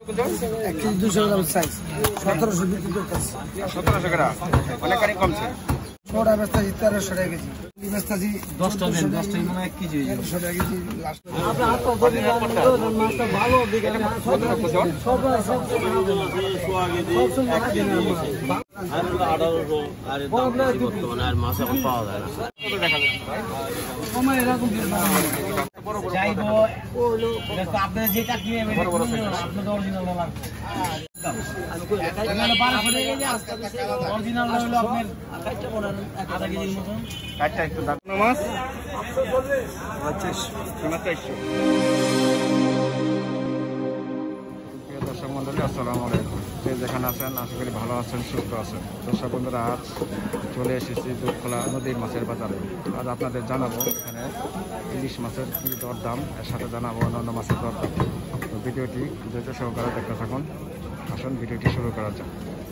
1 KG 200 গ্রাম size 1700 বিক্রি করতেছি। 1700 গ্রাম অনেকখানি কমছে। ছোট বেস্তাজি 1300 টাকা কেজি। বেস্তাজি 10টা দেন, 10টা মানে 1 কেজি হয়ে যাবে। 100 টাকা কেজি লাস্ট। আপনার হাত কত দিন মাছটা ভালো দিকে সব সব আর 1800 আর বর্তমানে আর মাছ এখন পাওয়া যায় না। সময় এরকম চাইবো ওলো আপনি যেটা কিনে আপনাদের অরিজিনাল লাগবে। অরিজিনাল হলো আপনার কাটটা পড়ান আধা কেজির মতন। কাটটা একটু দাম মাছ 25 দর্শক মন্ডলী আসসালামু আলাইকুম। যেখানে আছেন আশা করি ভালো আছেন, সুস্থ আছেন। দর্শক বন্ধুরা, আজ চলে এসেছি দুধখোলা নদীর মাছের বাজারে। আজ আপনাদের জানাবো এখানে ইলিশ মাছের কী দরদাম, এর সাথে জানাবো অন্যান্য মাছের দরদাম। তো ভিডিওটি ধৈর্য সহকারে দেখতে থাকুন। আসুন ভিডিওটি শুরু করা যাক।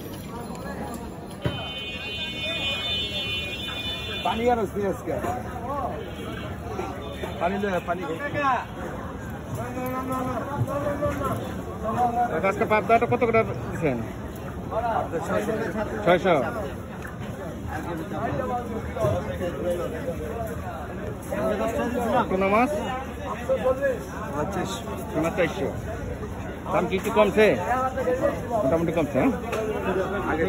পানি আর আজকে পানি লয় পানি আজকে পাবদাটা কত করে দিচ্ছেন? 600। কোনো মাছ 2500। দাম কি একটু কমছে? মোটামুটি কমছে। হ্যাঁ, আগে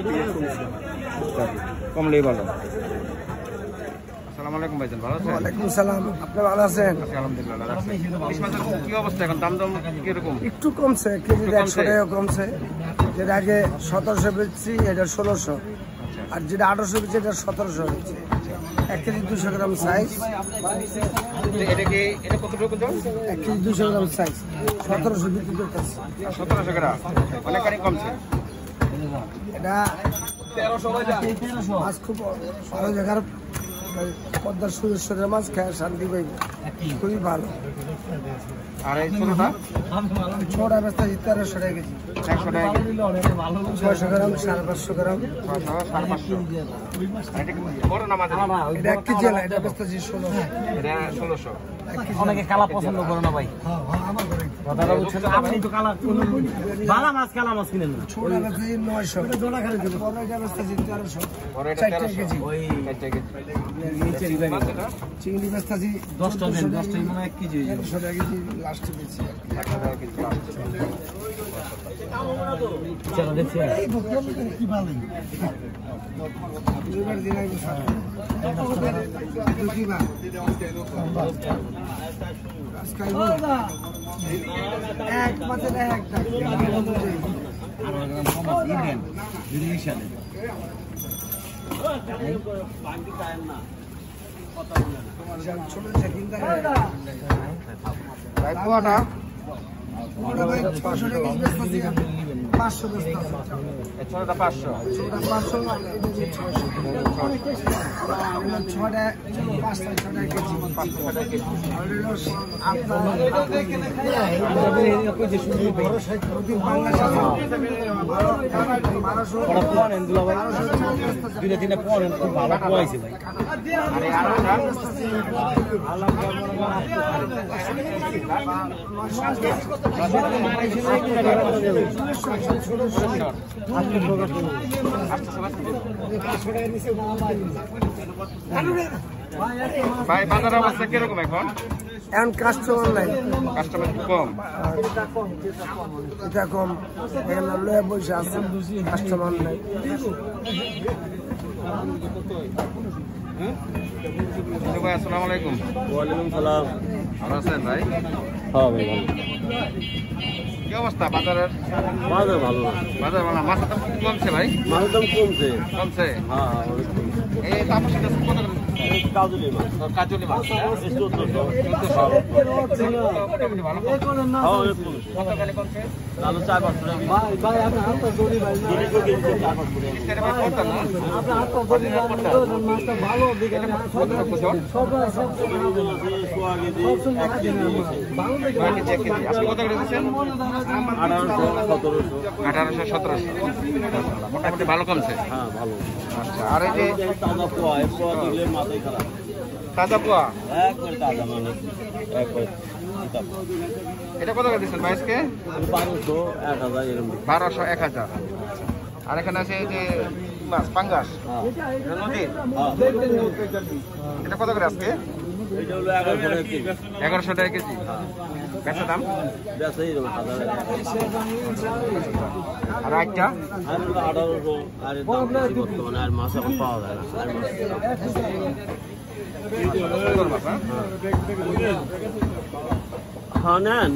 কমলেই ভালো। আসসালামু আলাইকুম ভাইজান, ভালো আছেন? ওয়ালাইকুম সালাম। আপনি ভালো আছেন? আলহামদুলিল্লাহ। ইলিশ মাছের কি অবস্থা এখন? দাম কিরকম? একটু কমছে, কেজি 100 টাকা কমছে। যেটা আগে 1700 বেচছি এটা 1600, আর যেটা 1800 বেচছি এটা 1700 বেচছি। 1 কেজি 200 গ্রাম সাইজ। এটা কতটুকু দাম? 1 কেজি 200 গ্রাম সাইজ 1700 বিক্রি করতেছি। 1700 গ্রাম অনেকখানি কমছে। এটা 1300 মাছ খুব ভালো জায়গার পদ্মার সুরেশ্বরের মাছ খেয়ে শান্তি পাইব, খুবই ভালো। আর এই ছোটটা ছোটা বেস্তা 1300 টাকা কেজি। 100 টাকা 600 গ্রাম 550 গ্রাম। 550। এটা বড় না মাঝারি? এটা 1 কেজি না, এটা বেস্তা 1600। এটা 1600। অনেকে কালা পছন্দ করে না ভাই। আমার ঘরে কথাটা বুঝছেন? আপনি তো কালা বালা মাছ কালা মাছ কিনেন না। ছোটা বেস্তা 900। এটা জোড়া খালি দেব। বড় এটা বেস্তা 1300। বড় এটা 4 কেজি। ওই 4 কেজি। চিংড়ি বেস্তা 10টা দেন, 10টা মানে 1 কেজি হয়ে যাবে। 100 টাকা কেজি লাস্টে বেশি। 100 টাকা কেজি। চালা দেখছি এই বকল কি ভালো দুইবার দিন আগে স্যার দুইবার আজকাল এক মাত্র একটা ইভেন রিলেশন ছোট চেকিংটা ভাই পোয়াটা ওটা ভাই 500 টাকা কেজি বেচতেছি। 500 বেচতেছি। এই ছোটটা 500। ছোটটা 500 আর এটা যে 600। ছটা 5টা 6টা কেজি 500 টাকা কেজি। দুইটা তিনটা পড়েন, খুব ভালো পোয়াইছে ভাই। আরে আরোটা ভাই বাজারের অবস্থা কিরকম এখন? এখন কাস্টমার নাই, কাস্টমার কম। এটা কম। এখানে লয়ে বসে আছে, কাস্টমার নাই। ভাই আসসালামু আলাইকুম। ওয়ালাইকুম সালাম। ভালো আছেন ভাই? হ্যাঁ ভাই ভালো। কি অবস্থা বাজারের? বাজার ভালো না। বাজার ভালো না, মাছের দাম কি কমছে ভাই? মাছের দাম কমছে। কমছে? হ্যাঁ অনেক কমছে। এই তারপর সেটা কত করে? কাজুলি মাছ। কাজুলি মাছ 1400। মোটামুটি ভালো কমছে। হ্যাঁ অনেক কমছে। কতখানি কমছে? আলু 4-5 টাকা। ভাই ভাই আপনার হাতটা জড়ি ভাই। জড়ি করে কিনতে 4-5 টাকা। ইস্তারে ভাই করতে না? আপনার হাতটা জড়ি মাছটা ভালো দিকে কত বছর? সব সোয়াগে দিয়ে 1 কেজি। ভালো দেখে কয় কেজি? 1 কেজি। আপনি কত করে দিচ্ছেন? 1800, 1700। 1800, 1700। মোটামুটি ভালো কমছে। হ্যাঁ ভালো। আচ্ছা, আর এই যে তাজা পোয়া, এই পোয়া দিলে মাথায় খারাপ। তাজা পোয়া একবারে তাজা মানে একবারে এটা কত করে দিচ্ছেন বাইশকে? 1200, 1000 এরকম। 1200, 1000। আর এখানে আছে এই যে মাছ পাঙ্গাস নদীর, এটা কত করে আজকে? এটা হলো 1100 টাকা কেজি। 1100 টাকা কেজি। বেচা দাম? বেচা এরকম 1000 টাকা। আর একটা আর হলো 1800, আর এর দাম বেশি বর্তমানে, আর মাছ এখন পাওয়া যায় না। আর মাছ সুন্দর মাছ, হ্যাঁ? হ্যাঁ নেন,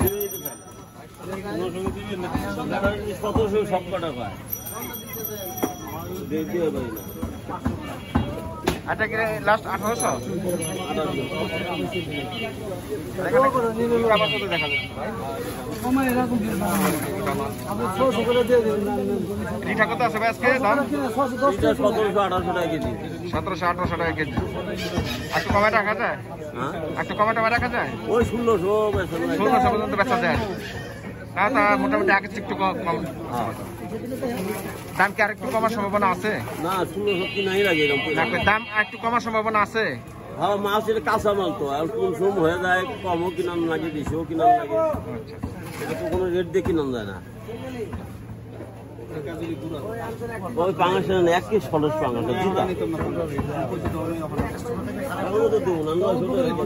1700 সব কটা পায়। দিয়ে দিয়ে ভাই না। এটা কি লাস্ট 1800? 1800। দেখা যাচ্ছে ভাই। রিঠা কত আছে ভাই আজকে দাম? এটা 1700-1800 টাকা কেজি। 1700-1800 টাকা কেজি। একটু কমে রাখা যায়? হ্যাঁ, একটু কমে টমে রাখা যায়? ওই 1600 বেচা যায়। 1600 পর্যন্ত বেচা যায়। তা মোটামুটি আগে চেয়ে একটু কম। দাম কি আর একটু কমার সম্ভাবনা আছে? না, 1600 কিনাই লাগে এরকম। দাম আর একটু কমার সম্ভাবনা আছে? হ্যাঁ, মাছ এটা কাঁচা মাল তো, আর কোন সময় হয়ে যায়, কমও কিনান লাগে, বেশিও কিনান লাগে। আচ্ছা, এটা তো কোনো রেট দিয়ে কিনান যায় না। ওই পাঙাশটা না, 1 কেজি 1600 পাঙাশটা জুতা। ওগুলো তো দেবো না, 900 টাকা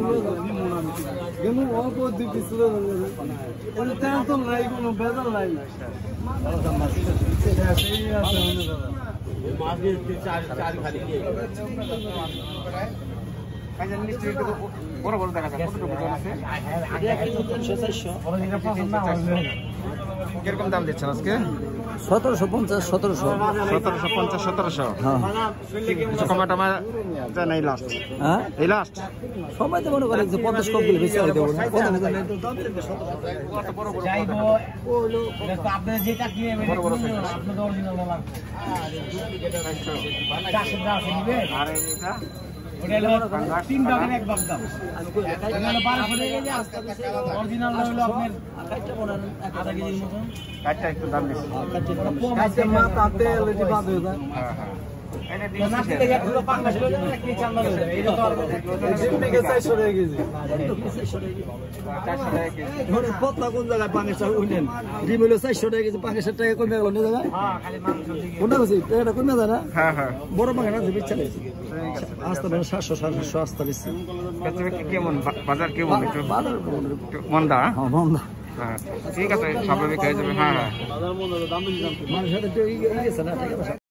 মাছ দিয়ে 4 খালি দিয়ে। বড় বড় দেখা যায়, কতটুকু ওজন আছে? কিরকম দাম দিচ্ছেন আজকে? 1750, 1700। 1750, 1700। হ্যাঁ কমা টমা যায় নাই লাস্ট? হ্যাঁ, এই লাস্ট সবাই তো মনে করে যে 50 কম দিলে বেশি দেবো না। বড় বড় size। আর এটা কাঠটা একটু দাম বেশি। হ্যাঁ, হ্যাঁ। এটা ডিম কোন জায়গায় পানির চাল উঠলেন ডিম হইলো 400 টাকা কেজি, 500 টাকা কমে গেল না জায়গায়। কোনটা বেশি এটা কমে যায় না? হ্যাঁ, হ্যাঁ। বড় মাছ আছে বেচা আস্তে 700, 750 আস্তে বেশি। কেমন বাজার কেমন? একটু বাজার মন্দা? হ্যাঁ বন্ধ। হ্যাঁ, ঠিক আছে, স্বাভাবিক হয়ে যাবে। হ্যাঁ, হ্যাঁ। মানুষের তো এই গেছে না।